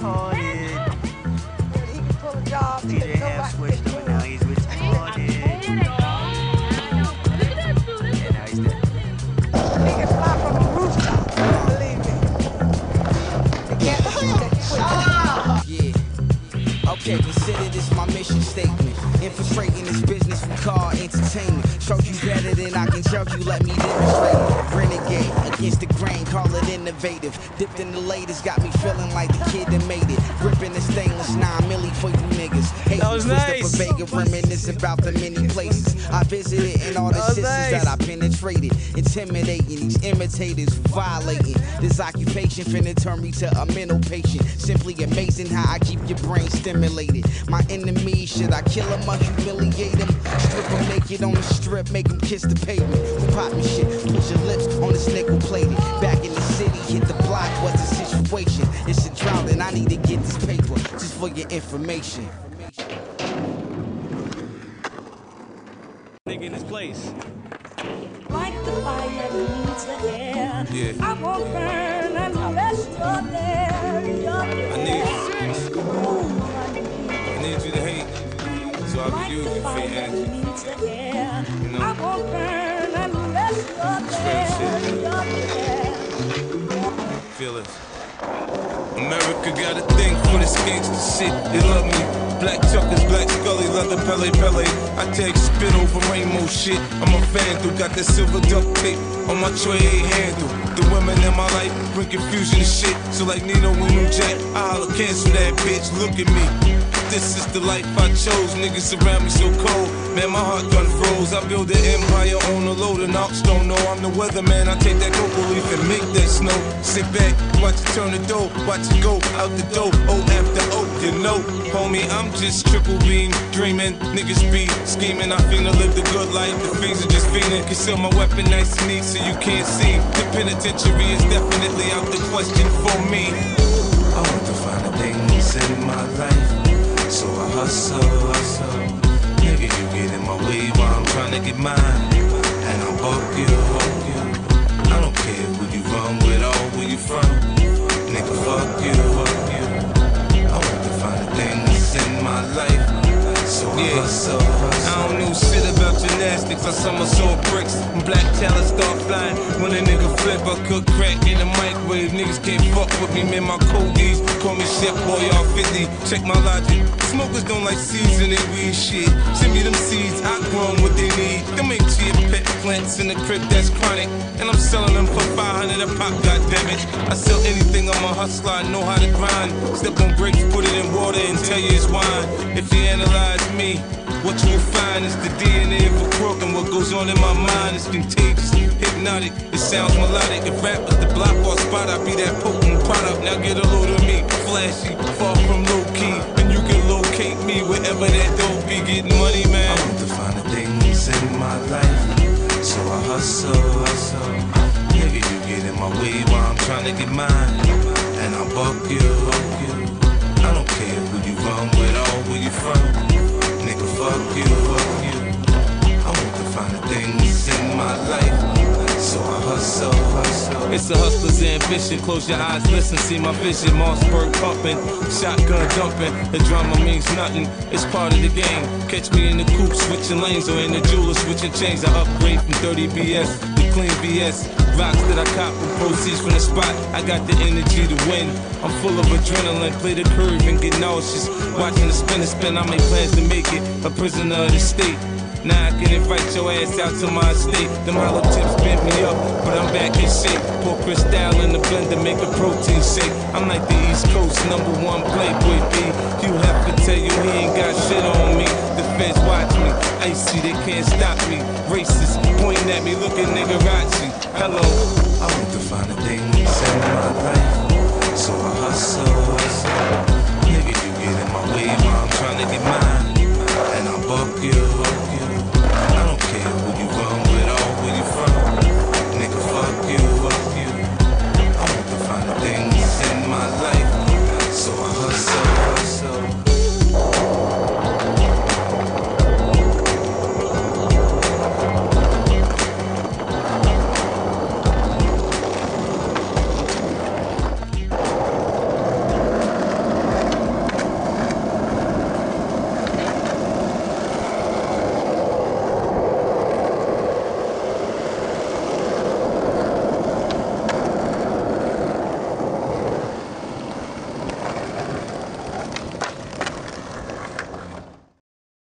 retarded. He can pull a job. TJ half switched him and now he's retarded. And now he's dead. He can fly from a rooftop. Believe me. They can't shoot that quick. Yeah. Okay, consider this my mission statement. Infiltrating this business from car entertainment. Show you better than I can show you, let me demonstrate it. Renegade against the grain, call it innovative. Dipped in the latest, got me feeling like the kid that made it. Gripping the stainless 9 milli for you niggas. Hey, that was nice. Vega, reminisce about the many places I visited and all the sisters that I penetrated. Intimidating these imitators who violating. This occupation finna turn me to a mental patient. Simply amazing how I keep your brain stimulated. My enemies, should I kill them or humiliate them? Strip them naked on the strip, make them kiss the pavement. We poppin' shit, put your lips on this nickel plated. Back in the city, hit the block, what's the situation? It's a drought and I need to get this paper, just for your information. Nigga in this place. Like the fire needs the air. Yeah. I won't burn unless you're there. I need you to hate, so I can use you for your energy. You know? I won't burn unless you're there. Feel it. America got a thing for this gangsta shit. They love me. Black Chuckers, Black Scully, leather Pele Pele. I take spit over rainbow shit. I'm a vandal, got that silver duct tape on my tray handle. The women in my life bring confusion and shit. So like Nino and New Jack, I holla, cancel that bitch. Look at me. This is the life I chose. Niggas around me so cold. Man, my heart done froze. I build an empire on the load and ox don't know I'm the weatherman. I take that cocoa leaf and make that snow. Sit back, watch it turn the dough. Watch it go out the door. O after O, you know. Homie, I'm just triple beam dreaming. Niggas be scheming. I finna live the good life. The fiends are just fiending. Conceal my weapon nice and neat so you can't see. The penitentiary is definitely out the question for me. I want to find the things in my life. So I hustle. Nigga, you get in my way while I'm trying to get mine. And I'll fuck you. I don't care who you run with or where you from. Nigga, fuck you. I want to find the things in my life. So I hustle. I don't know shit about gymnastics. I somersault bricks and black talent start flying. When a nigga flip, I cook crack in the microwave. Niggas can't fuck with me, man. My codies call me Chef Boy R50. Check my logic. Smokers don't like seeds in their weed shit. Send me them seeds, I grown what they need. Them ain't cheap pet plants in the crib that's chronic. And I'm selling them for 500 a pop, goddammit. I sell anything, I'm a hustler, I know how to grind. Step on grapes, put it in water and tell you it's wine. If you analyze me, what you will find is the DNA of a crook, and what goes on in my mind is contagious, hypnotic, it sounds melodic. If rap was the block or spot, I'd be that potent product. Now get a load of me, flashy, far from low key, and you can locate me wherever that dope be. Getting money, man. I want to find the things in my life, so I hustle. Nigga, you get in my way while I'm trying to get mine, and I'll buck you. I don't care who you run with or where you from. Nigga, fuck you. I want to find the things in my life, so I hustle. It's a hustler's ambition. Close your eyes, listen, see my vision. Mossberg pumping, shotgun dumping. The drama means nothing, it's part of the game. Catch me in the coupe, switching lanes, or in the jeweler, switching chains. I upgrade from 30 BS to clean BS. Rocks that I cop with proceeds from the spot. I got the energy to win. I'm full of adrenaline, play the curve and get nauseous. Watching the spin, I make plans to make it a prisoner of the state. Now I can invite your ass out to my estate. Them hollow tips bent me up, but I'm back in shape. Pour Cristal in the blender, make a protein shake. I'm like the East Coast #1 Playboy B. You have to tell you he ain't got shit on me. The feds watch me, icy, they can't stop me. Racist, pointing at me, looking nigga Rachi. Hello.